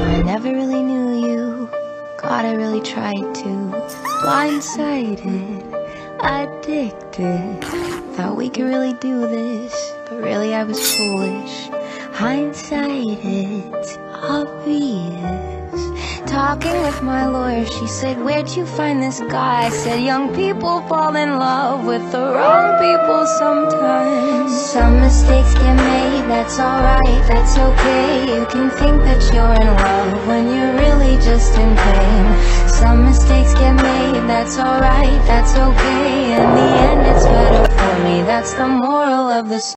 I never really knew you. God, I really tried to. Blindsided, addicted. Thought we could really do this, but really I was foolish. Hindsight, it's obvious. Talking with my lawyer, she said, where'd you find this guy? I said, young people fall in love with the wrong people sometimes. Some mistakes get made, that's alright, that's okay. You can think that you're in love when you're really just in pain. Some mistakes get made, that's alright, that's okay. In the end it's better for me, that's the moral of the story.